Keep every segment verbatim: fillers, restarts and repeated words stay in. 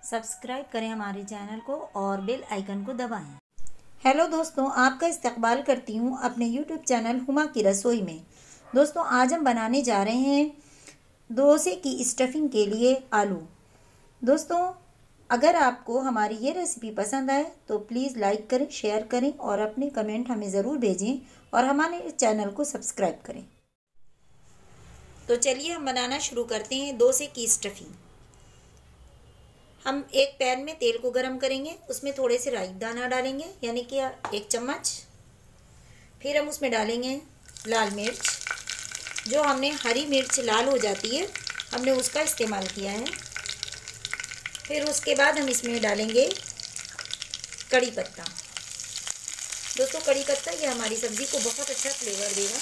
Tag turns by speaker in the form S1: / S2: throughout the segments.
S1: Subscribe करें हमारे channel को और बेल आइकन को दबाएं। हेलो दोस्तों, आपका इस्तकबाल करती हूँ अपने यूट्यूब चैनल हुमा की रसोई में। दोस्तों, आज हम बनाने जा रहे हैं डोसे की स्टफिंग के लिए आलू। दोस्तों, अगर आपको हमारी ये रेसिपी पसंद आए तो प्लीज़ लाइक करें, शेयर करें और अपने कमेंट हमें ज़रूर भेजें और हमारे चैनल को सब्सक्राइब करें। तो चलिए हम बनाना शुरू करते हैं डोसे की स्टफिंग। हम एक पैन में तेल को गरम करेंगे, उसमें थोड़े से राई दाना डालेंगे यानी कि एक चम्मच। फिर हम उसमें डालेंगे लाल मिर्च। जो हमने हरी मिर्च लाल हो जाती है, हमने उसका इस्तेमाल किया है। फिर उसके बाद हम इसमें डालेंगे कड़ी पत्ता। दोस्तों, कड़ी पत्ता ये हमारी सब्ज़ी को बहुत अच्छा फ्लेवर देगा।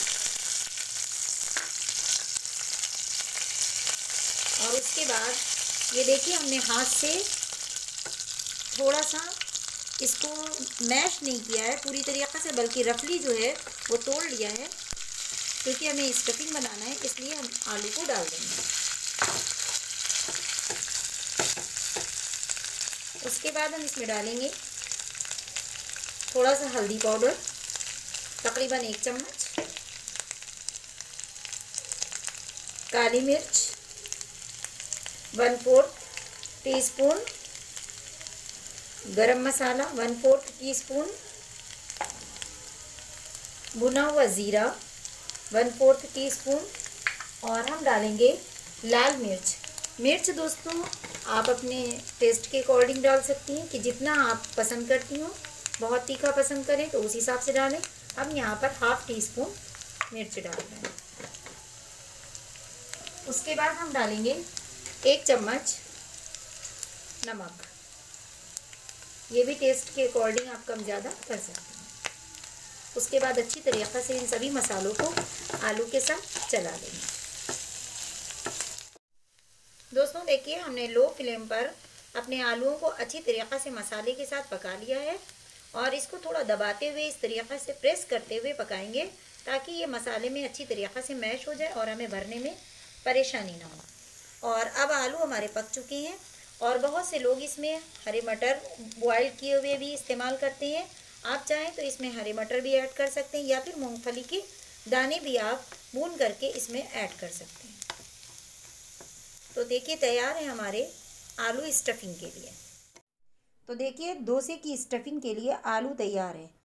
S1: और उसके बाद ये देखिए, हमने हाथ से थोड़ा सा इसको मैश नहीं किया है पूरी तरीक़े से, बल्कि रफली जो है वो तोड़ लिया है, क्योंकि हमें स्टफिंग बनाना है, इसलिए हम आलू को डाल देंगे। उसके बाद हम इसमें डालेंगे थोड़ा सा हल्दी पाउडर, तकरीबन एक चम्मच, काली मिर्च वन फोर्थ टी स्पून, गरम मसाला वन फोर्थ टी स्पून, भुना हुआ ज़ीरा वन फोर्थ टी स्पून, और हम डालेंगे लाल मिर्च। मिर्च दोस्तों आप अपने टेस्ट के अकॉर्डिंग डाल सकती हैं कि जितना आप पसंद करती हो। बहुत तीखा पसंद करें तो उस हिसाब से डालें। हम यहाँ पर हाफ टी स्पून मिर्च डाल रहे हैं। उसके बाद हम डालेंगे एक चम्मच नमक। ये भी टेस्ट के अकॉर्डिंग आप कम ज़्यादा कर सकते हैं। उसके बाद अच्छी तरीक़े से इन सभी मसालों को आलू के साथ चला लेंगे। दोस्तों देखिए, हमने लो फ्लेम पर अपने आलूओं को अच्छी तरीक़े से मसाले के साथ पका लिया है, और इसको थोड़ा दबाते हुए इस तरीक़े से प्रेस करते हुए पकाएंगे ताकि ये मसाले में अच्छी तरीक़े से मैश हो जाए और हमें भरने में परेशानी ना हो। और अब आलू हमारे पक चुके हैं, और बहुत से लोग इसमें हरे मटर बॉयल किए हुए भी इस्तेमाल करते हैं। आप चाहें तो इसमें हरे मटर भी ऐड कर सकते हैं, या फिर मूंगफली के दाने भी आप भून करके इसमें ऐड कर सकते हैं। तो देखिए, तैयार है हमारे आलू स्टफिंग के लिए। तो देखिए, डोसे की स्टफिंग के लिए आलू तैयार है।